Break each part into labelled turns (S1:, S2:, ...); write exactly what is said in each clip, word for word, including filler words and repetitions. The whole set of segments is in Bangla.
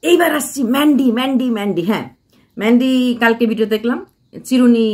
S1: এইবার আসছি ম্যান্ডি ম্যান্ডি ম্যান্ডি হ্যাঁ ম্যান্ডি কালকে ভিডিও দেখলাম চিরুনি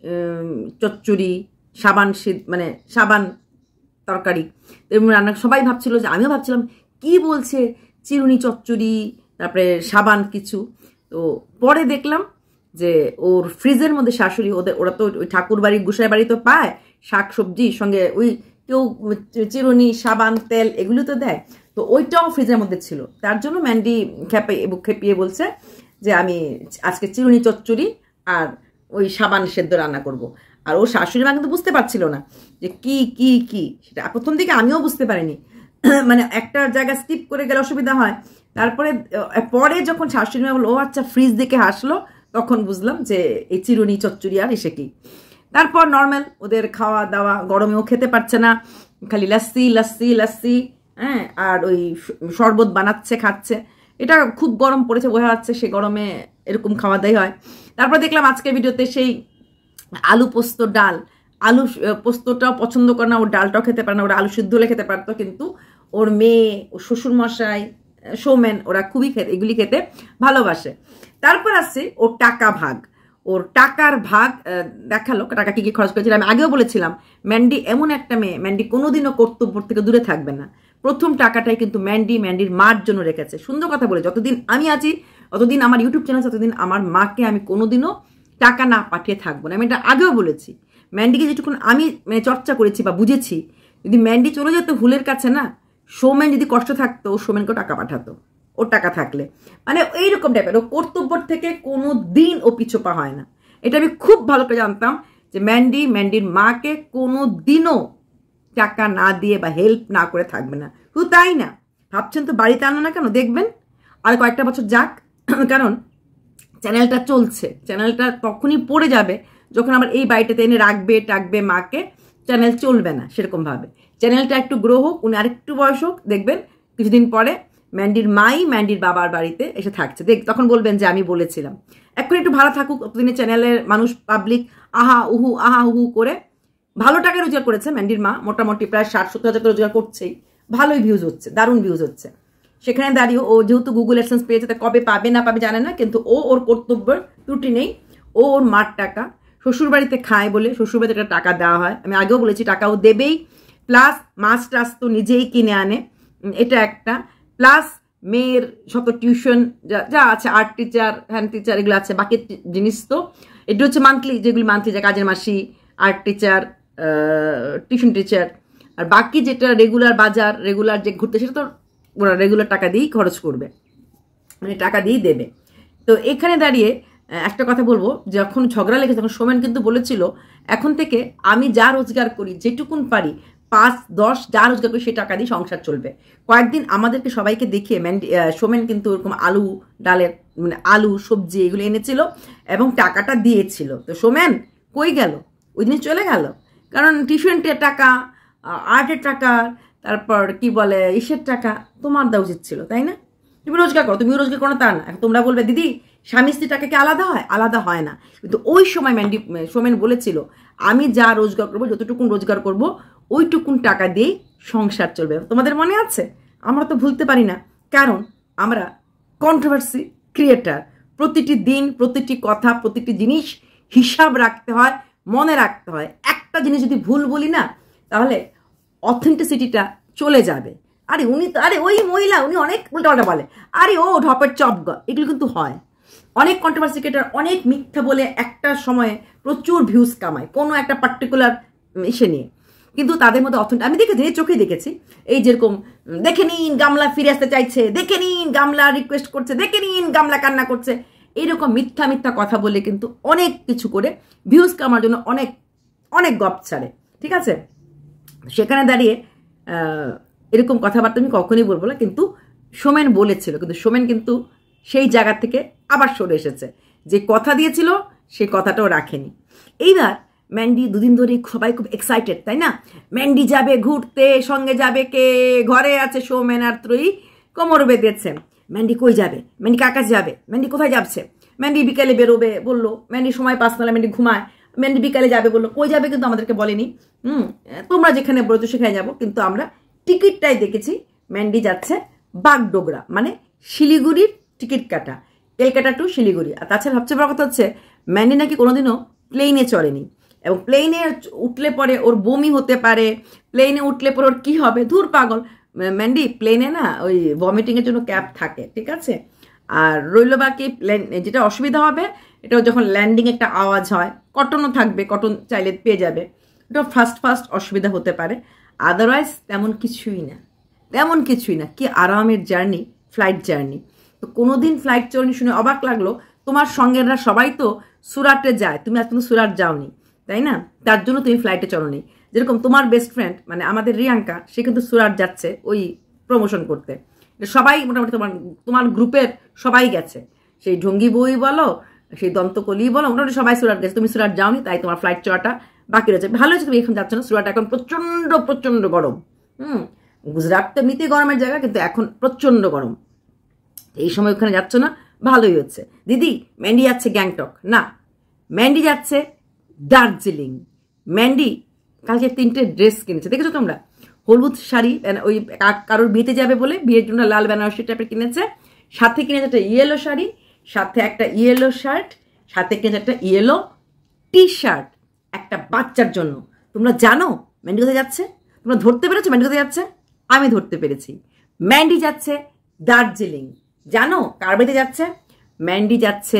S1: চচ্চড়ি সাবান মানে সাবান তরকারি রান্না সবাই ভাবছিল যে আমিও ভাবছিলাম কি বলছে চিরুনি চচ্চড়ি তারপরে সাবান কিছু তো পরে দেখলাম যে ওর ফ্রিজের মধ্যে শাশুড়ি ওদের ওরা তো ওই ঠাকুর বাড়ি গোসাই বাড়ি তো পায় শাক সবজির সঙ্গে ওই কেউ চিরুনি সাবান তেল এগুলো তো দেয় তো ওইটাও ফ্রিজের মধ্যে ছিল তার জন্য ম্যান্ডি খেপে খেপিয়ে বলছে যে আমি আজকে চিরুনি চচ্চড়ি আর ওই সাবান সেদ্ধ রান্না করব আর ও শাশুড়ি মা কিন্তু বুঝতে পারছিল না যে কি কি কি সেটা প্রথম দিকে আমিও বুঝতে পারিনি মানে একটা জায়গা স্কিপ করে গেলে অসুবিধা হয় তারপরে পরে যখন শাশুড়ি মা বললো ও আচ্ছা ফ্রিজ দেখে হাসলো তখন বুঝলাম যে এই চিরুনি চচ্চড়ি আর এসে কি তারপর নর্মাল ওদের খাওয়া দাওয়া গরমেও খেতে পারছে না খালি লাস্সি লাস্সি লাস্সি হ্যাঁ আর ওই শরবত বানাচ্ছে খাচ্ছে এটা খুব গরম পড়েছে বোঝা যাচ্ছে সে গরমে এরকম খাওয়া দাওয়া হয় তারপর দেখলাম আজকে ভিডিওতে সেই আলু পোস্ত ডাল আলু পোস্তটাও পছন্দ করে না ওর ডালটাও খেতে পারে না ওরা আলু সিদ্ধ হলে খেতে পারতো কিন্তু ওর মেয়ে ও শ্বশুরমশাই সৌমেন ওরা খুবই খেতে এগুলি খেতে ভালোবাসে তারপর আসছে ওর টাকা ভাগ ওর টাকার ভাগ দেখালো টাকা কি কি খরচ করেছিল আমি আগেও বলেছিলাম ম্যান্ডি এমন একটা মেয়ে ম্যান্ডি কোনোদিনও কর্তব্য থেকে দূরে থাকবে না প্রথম টাকাটাই কিন্তু ম্যান্ডি ম্যান্ডির মার জন্য রেখেছে সুন্দর কথা বলে যতদিন আমি আছি ততদিন আমার ইউটিউব চ্যানেল ততদিন আমার মাকে আমি কোনোদিনও টাকা না পাঠিয়ে থাকবো না আমি এটা আগেও বলেছি ম্যান্ডিকে যেটুকুন আমি মানে চর্চা করেছি বা বুঝেছি যদি ম্যান্ডি চলে যেত হুলের কাছে না সৌমেন যদি কষ্ট থাকতো ও সৌমেনকেও টাকা পাঠাতো ওর টাকা থাকলে মানে এইরকম টাইপের ও কর্তব্যর থেকে কোনো দিন ও পিছপা হয় না এটা আমি খুব ভালো করে জানতাম যে ম্যান্ডি ম্যান্ডির মাকে কোনো দিনও টাকা না দিয়ে বা হেল্প না করে থাকবে না শুধু তাই না ভাবছেন তো বাড়িতে আনো না কেন দেখবেন আর কয়েকটা বছর যাক কারণ চ্যানেলটা চলছে চ্যানেলটা তখনই পড়ে যাবে যখন আবার এই বাড়িটাতে এনে রাখবে টাকবে মাকে চ্যানেল চলবে না সেরকমভাবে চ্যানেলটা একটু গ্রো হোক উনি আরেকটু বয়স হোক দেখবেন কিছুদিন পরে ম্যান্ডির মাই ম্যান্ডির বাবার বাড়িতে এসে থাকছে দেখ তখন বলবেন যে আমি বলেছিলাম এখন একটু ভালো থাকুক ততদিনে চ্যানেলের মানুষ পাবলিক আহা উহু আহা উহু করে ভালো টাকা রোজগার করেছে ম্যান্ডির মা মোটামুটি প্রায় ষাট সত্তর হাজার রোজগার করছেই ভালোই ভিউজ হচ্ছে দারুণ ভিউজ হচ্ছে সেখানে দাঁড়িয়ে ও যেহেতু গুগল অ্যাডসেন্স পেয়েছে তা কবে পাবে না পাবে জানে না কিন্তু ও ওর কর্তব্যের ত্রুটি নেই ও ওর মার টাকা শ্বশুরবাড়িতে খায় বলে শ্বশুরবাড়িতে একটা টাকা দেওয়া হয় আমি আগেও বলেছি টাকাও দেবেই প্লাস মাছ টাছ তো নিজেই কিনে আনে এটা একটা প্লাস মেয়ের শত টিউশন যা যা আছে আর্ট টিচার হ্যান্ড টিচার এগুলো আছে বাকি জিনিস তো এটা হচ্ছে মান্থলি যেগুলি মান্থলি যা কাজের মাসি আর্ট টিচার টিউশন টিচার আর বাকি যেটা রেগুলার বাজার রেগুলার যে ঘুরতে সেটা তো ওরা রেগুলার টাকা দিয়েই খরচ করবে মানে টাকা দিয়েই দেবে তো এখানে দাঁড়িয়ে একটা কথা বলবো যখন ঝগড়া লেগেছে তখন সৌমেন কিন্তু বলেছিল এখন থেকে আমি যা রোজগার করি যেটুকুন পারি পাঁচ দশ যা রোজগার করি সেই টাকা দিয়ে সংসার চলবে কয়েকদিন আমাদেরকে সবাইকে দেখিয়ে ম্যান্ডি সৌমেন কিন্তু ওরকম আলু ডালের মানে আলু সবজি এগুলো এনেছিল এবং টাকাটা দিয়েছিল তো সৌমেন কই গেল ওই দিন চলে গেল কারণ টিউশনের টাকা আর্টের টাকা তারপর কি বলে ইসের টাকা তোমার দেওয়া উচিত ছিল তাই না তুমি রোজগার করো তুমিও রোজগার করো তা না এখন তোমরা বলবে দিদি স্বামী স্ত্রী টাকা কি আলাদা হয় আলাদা হয় না কিন্তু ওই সময় ম্যান্ডি সৌমেন বলেছিল আমি যা রোজগার করবো যতটুকুন রোজগার করব ওইটুকুন টাকা দিয়েই সংসার চলবে তোমাদের মনে আছে আমরা তো ভুলতে পারি না কারণ আমরা কন্ট্রোভার্সি ক্রিয়েটার প্রতিটি দিন প্রতিটি কথা প্রতিটি জিনিস হিসাব রাখতে হয় মনে রাখতে হয় একটা জিনিস যদি ভুল বলি না তাহলে অথেন্টিসিটিটা চলে যাবে আরে উনি তো আরে ওই মহিলা উনি অনেক উল্টাপাল্টা বলে আরে ও ঢপের চপ এগুলো কিন্তু হয় অনেক কন্ট্রোভার্সি ক্রিয়েটার অনেক মিথ্যা বলে একটা সময়ে প্রচুর ভিউজ কামায় কোনো একটা পার্টিকুলার ইসে নিয়ে কিন্তু তাদের মধ্যে অথেন্টিক আমি দেখেছি এই চোখেই দেখেছি এই যেরকম দেখে নিন গামলা ফিরে আসতে চাইছে দেখে নিন গামলা রিকোয়েস্ট করছে দেখে নিন গামলা কান্না করছে এইরকম মিথ্যা মিথ্যা কথা বলে কিন্তু অনেক কিছু করে ভিউজ কামার জন্য অনেক অনেক গপ ছাড়ে ঠিক আছে সেখানে দাঁড়িয়ে এরকম কথাবার্তা আমি কখনই বলবো না কিন্তু সৌমেন বলেছিল কিন্তু সৌমেন কিন্তু সেই জায়গা থেকে আবার সরে এসেছে যে কথা দিয়েছিল সেই কথাটাও রাখেনি এইবার ম্যান্ডি দুদিন ধরে সবাই খুব এক্সাইটেড তাই না ম্যান্ডি যাবে ঘুরতে সঙ্গে যাবে কে ঘরে আছে সৌমেন আর ত্রয়ী কোমর বেঁধেছে ম্যান্ডি কই যাবে ম্যান্ডি কার কাছে যাবে ম্যান্ডি কোথায় যাচ্ছে ম্যান্ডি বিকালে বেরোবে বললো ম্যান্ডি সময় পাস না ম্যান্ডি ঘুমায় ম্যান্ডি বিকালে যাবে বললো কই যাবে কিন্তু আমাদেরকে বলেনি হুম তোমরা যেখানে বলেছো সেখানে যাবো কিন্তু আমরা টিকিটটাই দেখেছি ম্যান্ডি যাচ্ছে বাগডোগরা মানে শিলিগুড়ির টিকিট কাটা ক্যালকাটা টু শিলিগুড়ি। আর তাছাড়া সবচেয়ে বড় কথা হচ্ছে ম্যান্ডি নাকি কোনোদিনও প্লেনে চড়েনি, এবং প্লেনে উঠলে পরে ওর বমি হতে পারে, প্লেনে উঠলে পরে ওর কী হবে, ধুর পাগল। ম্যান্ডি প্লেনে না ওই ভমিটিংয়ের জন্য ক্যাব থাকে, ঠিক আছে। আর রইল বাকি প্লেন যেটা অসুবিধা হবে, এটা যখন ল্যান্ডিং একটা আওয়াজ হয়, কটনও থাকবে, কটন চাইলে পেয়ে যাবে, এটা ফার্স্ট ফার্স্ট অসুবিধা হতে পারে। আদারওয়াইজ তেমন কিছুই না, তেমন কিছুই না। কি আরামের জার্নি, ফ্লাইট জার্নি। তো কোনো দিন ফ্লাইট জার্নি শুনে অবাক লাগলো, তোমার সঙ্গেরা সবাই তো সুরাটে যায়, তুমি এখনো সুরাট যাওনি, তাই না? তার জন্য তুমি ফ্লাইটে চড়োনি। যেরকম তোমার বেস্ট ফ্রেন্ড মানে আমাদের রিয়াঙ্কা, সে কিন্তু সুরাট যাচ্ছে ওই প্রমোশন করতে। সবাই মোটামুটি তোমার তোমার গ্রুপের সবাই গেছে, সেই ঢঙ্গি বই বলো, সেই দন্তকলি বলো, মোটামুটি সবাই সুরাট গেছে, তুমি সুরাট যাওনি, তাই তোমার ফ্লাইট চড়াটা বাকি রয়েছে। ভালো হয়েছে তুমি এখন যাচ্ছ না, সুরাট এখন প্রচণ্ড প্রচণ্ড গরম। হুম, গুজরাট তো এমনিতেই গরমের জায়গা, কিন্তু এখন প্রচণ্ড গরম, এই সময় ওখানে যাচ্ছ না, ভালোই হচ্ছে। দিদি ম্যান্ডি যাচ্ছে গ্যাংটক না, ম্যান্ডি যাচ্ছে দার্জিলিং। ম্যান্ডি কালকে তিনটে ড্রেস কিনেছে, দেখেছো তোমরা? হলুদ শাড়ি, ওই কারোর বিয়েতে যাবে বলে বিয়ের জন্য লাল বেনারসি টাইপের কিনেছে, সাথে কিনেছে একটা ইয়েলো শাড়ি, সাথে একটা ইয়েলো শার্ট, সাথে কিনেছে একটা ইয়েলো টি শার্ট একটা বাচ্চার জন্য। তোমরা জানো ম্যান্ডি কোথায় যাচ্ছে? তোমরা ধরতে পেরেছো ম্যান্ডি কোথায় যাচ্ছে? আমি ধরতে পেরেছি, ম্যান্ডি যাচ্ছে দার্জিলিং। জানো কার বাড়িতে যাচ্ছে? ম্যান্ডি যাচ্ছে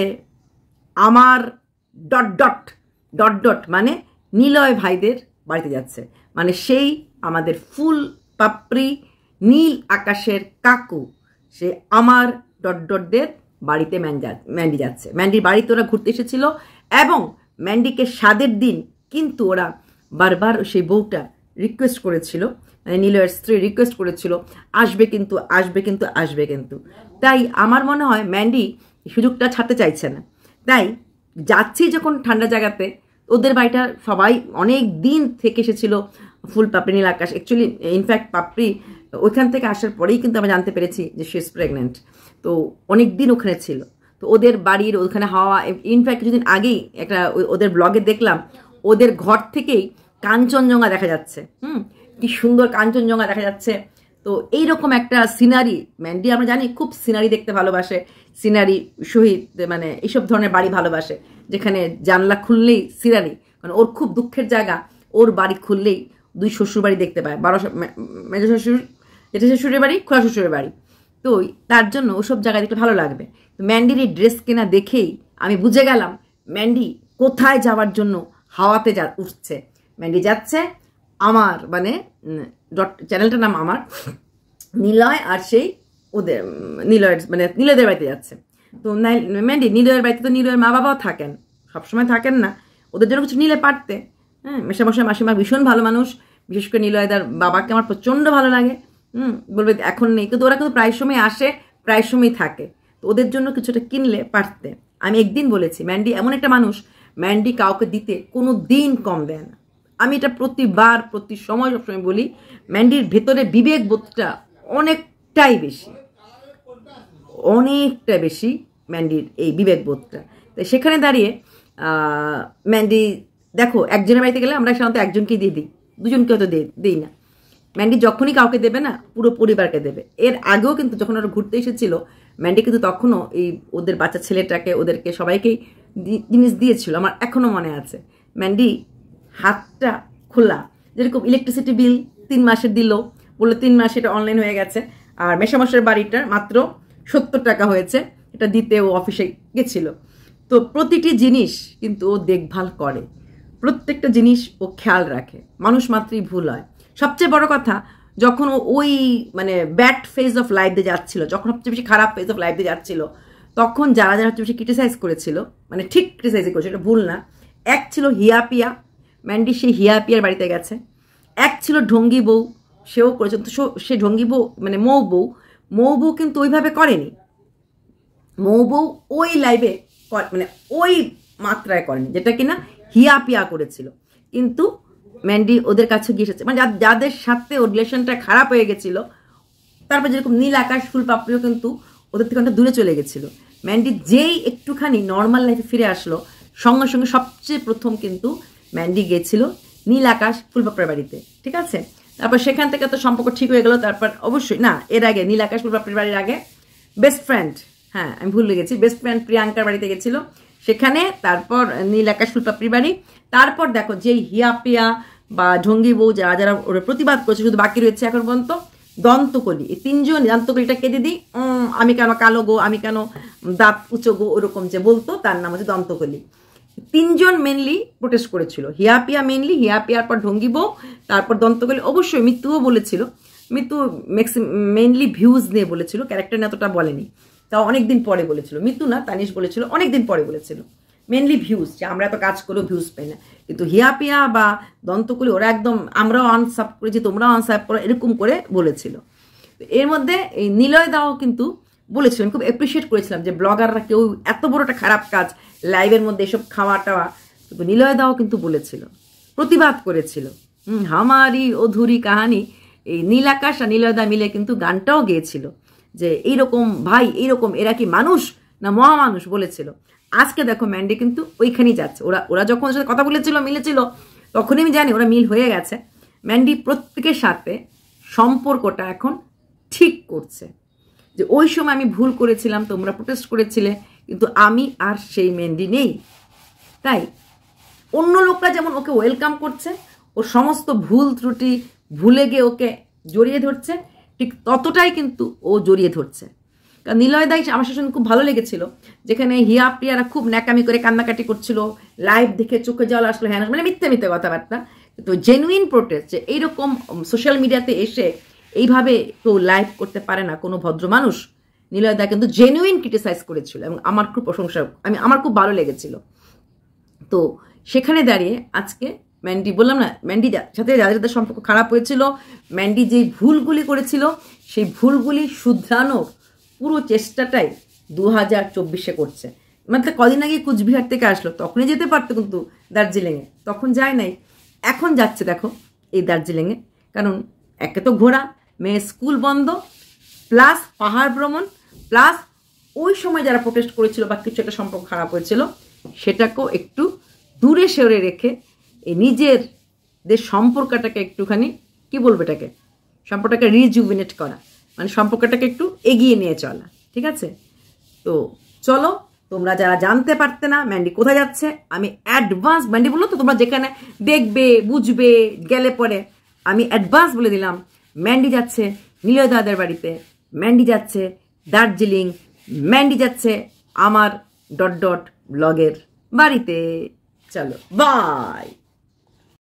S1: আমার ডট ডট ডট ডট মানে নিলয় ভাইদের বাড়িতে যাচ্ছে, মানে সেই আমাদের ফুল পাপড়ি নীল আকাশের কাকু, সে আমার ডট ডটদের বাড়িতে ম্যান্ডি যাচ্ছে। ম্যান্ডির বাড়িতে ওরা ঘুরতে এসেছিল, এবং ম্যান্ডিকে স্বাদের দিন কিন্তু ওরা বারবার সেই বউটা রিকোয়েস্ট করেছিল, মানে নিলয়ের স্ত্রী রিকোয়েস্ট করেছিল আসবে কিন্তু আসবে কিন্তু আসবে কিন্তু। তাই আমার মনে হয় ম্যান্ডি সুযোগটা ছাড়তে চাইছে না, তাই যাচ্ছি যখন ঠান্ডা জায়গাতে। ওদের বাড়িটা সবাই অনেক দিন থেকে এসেছিল ফুল পাপড়ি নীল আকাশ। অ্যাকচুয়ালি ইনফ্যাক্ট পাপড়ি ওইখান থেকে আসার পরেই কিন্তু আমরা জানতে পেরেছি যে সে ইজ প্রেগনেন্ট, তো অনেক দিন ওখানে ছিল। তো ওদের বাড়ির ওখানে হাওয়া, ইনফ্যাক্ট কিছুদিন আগেই একটা ওদের ব্লগে দেখলাম ওদের ঘর থেকেই কাঞ্চনজঙ্ঘা দেখা যাচ্ছে। হুম, কি সুন্দর কাঞ্চনজঙ্ঘা দেখা যাচ্ছে। তো এইরকম একটা সিনারি, ম্যান্ডি আমরা জানি খুব সিনারি দেখতে ভালোবাসে, সিনারি সহিত মানে এইসব ধরনের বাড়ি ভালোবাসে, যেখানে জানলা খুললেই সিনারি, মানে ওর খুব দুঃখের জায়গা, ওর বাড়ি খুললেই দুই শ্বশুর বাড়ি দেখতে পায়, বড় মেজো শ্বশুর যেটা শ্বশুরের বাড়ি, খোলা শ্বশুরের বাড়ি। তো তার জন্য ওসব জায়গায় দেখতে ভালো লাগবে। তো ম্যান্ডির এই ড্রেস কেনা দেখেই আমি বুঝে গেলাম ম্যান্ডি কোথায় যাওয়ার জন্য হাওয়াতে যা উঠছে। ম্যান্ডি যাচ্ছে আমার মানে ডট চ্যানেলটার নাম আমার নিলয়, আর সেই ওদের নিলয়ের মানে নিলয়দের বাড়িতে যাচ্ছে। তো ম্যান্ডি নিলয়ের বাড়িতে তো নিলয়ের মা বাবাও থাকেন, সবসময় থাকেন না, ওদের জন্য কিছু নিলে পারতে। হ্যাঁ, মেশামশাই মাসিমা ভীষণ ভালো মানুষ, বিশেষ করে নিলয়দার বাবাকে আমার প্রচণ্ড ভালো লাগে। হুম, বলবে এখন নেই, কিন্তু ওরা কিন্তু প্রায় সময় আসে, প্রায় সময় থাকে, তো ওদের জন্য কিছুটা কিনলে পারতে। আমি একদিন বলেছি ম্যান্ডি এমন একটা মানুষ, ম্যান্ডি কাউকে দিতে কোনো দিন কম দেয় না। আমি এটা প্রতিবার প্রতি সময় সবসময় বলি, ম্যান্ডির ভেতরে বিবেক বোধটা অনেকটাই বেশি, অনেকটা বেশি ম্যান্ডির এই বিবেক বোধটা। তাই সেখানে দাঁড়িয়ে ম্যান্ডি দেখো, একজনের বাড়িতে গেলে আমরা সাধারণত একজনকেই দিয়ে দিই, দুজনকে হয়তো দিই না। ম্যান্ডি যখনই কাউকে দেবে না, পুরো পরিবারকে দেবে। এর আগেও কিন্তু যখন ওরা ঘুরতে এসেছিল, ম্যান্ডি কিন্তু তখনও এই ওদের বাচ্চা ছেলেটাকে ওদেরকে সবাইকেই জিনিস দিয়েছিল, আমার এখনও মনে আছে। ম্যান্ডি হাতটা খোলা, যেরকম ইলেকট্রিসিটি বিল তিন মাসের দিল, বললো তিন মাসে এটা অনলাইন হয়ে গেছে, আর মেশামশের বাড়িটা মাত্র সত্তর টাকা হয়েছে, এটা দিতে ও অফিসে গেছিল। তো প্রতিটি জিনিস কিন্তু ও দেখভাল করে, প্রত্যেকটা জিনিস ও খেয়াল রাখে। মানুষ মাত্রই ভুল হয়। সবচেয়ে বড় কথা, যখন ও ওই মানে ব্যাড ফেজ অফ লাইফ দিয়ে যাচ্ছিল, যখন সবচেয়ে বেশি খারাপ ফেজ অফ লাইফ দিয়ে যাচ্ছিল, তখন যারা যারা সবচেয়ে বেশি ক্রিটিসাইজ করেছিল, মানে ঠিক ক্রিটিসাইজ করেছিল, এটা ভুল না। এক ছিল হিয়াপিয়া, ম্যান্ডি সেই হিয়াপিয়ার বাড়িতে গেছে। এক ছিল ঢঙ্গি বউ, সেও করেছে, তো সে ঢঙ্গি বউ মানে মৌ বউ, মৌ বউ কিন্তু ওইভাবে করেনি। মৌ বউ ওই লাইভে মানে ওই মাত্রায় করেনি যেটা কিনা হিয়াপিয়া করেছিল। কিন্তু ম্যান্ডি ওদের কাছে গিয়ে এসেছে, মানে যাদের সাথে ওর রিলেশনটা খারাপ হয়ে গেছিলো, তারপর যেরকম নীল আকাশ ফুল পাপড়িও কিন্তু ওদের থেকে অনেকটা দূরে চলে গেছিলো। ম্যান্ডি যেই একটুখানি নর্মাল লাইফে ফিরে আসলো, সঙ্গে সঙ্গে সবচেয়ে প্রথম কিন্তু ম্যান্ডি গেছিল নীল আকাশ ফুল পাপড়ির বাড়িতে, ঠিক আছে। তারপর সেখান থেকে তো সম্পর্ক ঠিক হয়ে গেল। তারপর অবশ্যই না, এর আগে নীল আকাশ ফুল পাপড়ির বাড়ির আগে বেস্ট ফ্রেন্ড, হ্যাঁ আমি ভুলে গেছি, বেস্ট ফ্রেন্ড প্রিয়াঙ্কার বাড়িতে গেছিল সেখানে, তারপর নীল আকাশ ফুলপাপড়ির বাড়ি, তারপর দেখো যেই হিয়া পিয়া বা ঢঙ্গি বউ যারা যারা ওরা প্রতিবাদ করছে, শুধু বাকি রয়েছে এখন পর্যন্ত দন্তকলি। এই তিনজন দন্তকলিটা কে দিদি, আমি কেন কালো গো, আমি কেন দাঁত উঁচো গো, ওরকম যে বলতো তার নাম হচ্ছে দন্তকলি। তিনজন মেনলি প্রোটেস্ট করেছিল, হিয়া পিয়া মেনলি, হিয়া পিয়ার পর ঢঙ্গি বউ, তারপর দন্তকলি। অবশ্যই মৃত্যুও বলেছিল, মৃত্যু ম্যাক্সিম মেনলি ভিউজ নিয়ে বলেছিল, ক্যারেক্টার নিয়ে এতটা বলেনি, তাও অনেকদিন পরে বলেছিল। মৃত্যু না, তানিশ বলেছিল অনেকদিন পরে বলেছিল, মেনলি ভিউজ, যে আমরা তো কাজ করেও ভিউজ পাই না। কিন্তু হিয়া পিয়া বা দন্তকলি ওরা একদম আমরাও আনসাব করেছি তোমরাও আনসাব করো এরকম করে বলেছিল। এর মধ্যে এই নিলয় দাও কিন্তু বলেছিল, আমি খুব অ্যাপ্রিসিয়েট করেছিলাম যে ব্লগাররা কেউ এত বড় একটা খারাপ কাজ লাইভের মধ্যে এসব খাওয়া টাওয়া, কিন্তু নিলয় দাও কিন্তু বলেছিল, প্রতিবাদ করেছিল। হুম হামারি অধুরি কাহানি, এই নীল আকাশ আর নিলয় দা মিলে কিন্তু গানটাও গেয়েছিল যে এইরকম ভাই, এইরকম এরা কি মানুষ না মহামানুষ বলেছিল। আজকে দেখো ম্যান্ডি কিন্তু ওইখানেই যাচ্ছে, ওরা ওরা যখন সাথে কথা বলেছিল মিলেছিল তখনই আমি জানি ওরা মিল হয়ে গেছে। ম্যান্ডি প্রত্যেকের সাথে সম্পর্কটা এখন ঠিক করছে, যে ওই সময় আমি ভুল করেছিলাম, তোমরা প্রোটেস্ট করেছিলে, কিন্তু আমি আর সেই ম্যান্ডি নেই। তাই অন্য লোকরা যেমন ওকে ওয়েলকাম করছে, ওর সমস্ত ভুল ত্রুটি ভুলে গিয়ে ওকে জড়িয়ে ধরছে, ঠিক ততটাই কিন্তু ও জড়িয়ে ধরছে। কারণ নিলয় দাই আমার শাসন খুব ভালো লেগেছিল, যেখানে হিয়া প্রিয়ারা খুব ন্যাকামি করে কান্নাকাটি করছিল, লাইভ দেখে চোখে জল আসলো, হ্যাঁ মানে মিথ্যে মিথ্যে কথাবার্তা, কিন্তু জেনুইন প্রোটেস্ট, যে এইরকম সোশ্যাল মিডিয়াতে এসে এইভাবে কেউ লাইভ করতে পারে না কোনো ভদ্র মানুষ, নিলয় দা কিন্তু জেনুইন ক্রিটিসাইজ করেছিল এবং আমার খুব প্রশংসা, আমি আমার খুব ভালো লেগেছিল। তো সেখানে দাঁড়িয়ে আজকে ম্যান্ডি, বললাম না ম্যান্ডি সাথে যাদের যাদের সম্পর্ক খারাপ হয়েছিল, ম্যান্ডি যেই ভুলগুলি করেছিল সেই ভুলগুলি শুধরানোর পুরো চেষ্টাটাই দু হাজার চব্বিশে করছে। মানে কদিন আগে কুচবিহার থেকে আসলো, তখনই যেতে পারতো কিন্তু দার্জিলিংয়ে, তখন যায় নাই, এখন যাচ্ছে দেখো এই দার্জিলিংয়ে। কারণ একে তো ঘোরা, মেয়ে স্কুল বন্ধ, প্লাস পাহাড় ভ্রমণ, প্লাস ওই সময় যারা প্রোটেস্ট করেছিল বা কিছু একটা সম্পর্ক খারাপ হয়েছিল সেটাকেও একটু দূরে সরে রেখে এই নিজের দেশ সম্পর্কটাকে একটুখানি কি বলবো এটাকে, সম্পর্কটাকে রিজুভিনেট করা, মানে সম্পর্কটাকে একটু এগিয়ে নিয়ে চলা। ঠিক আছে, তো চলো, তোমরা যারা জানতে পারতে না ম্যান্ডি কোথায় যাচ্ছে, আমি অ্যাডভান্স, ম্যান্ডি বললো তো তোমরা যেখানে দেখবে বুঝবে গেলে পরে, আমি অ্যাডভান্স বলে দিলাম ম্যান্ডি যাচ্ছে নিলয় দাদের বাড়িতে, ম্যান্ডি যাচ্ছে দার্জিলিং, ম্যান্ডি যাচ্ছে আমার ডট ডট ব্লগের বাড়িতে। চলো বাই।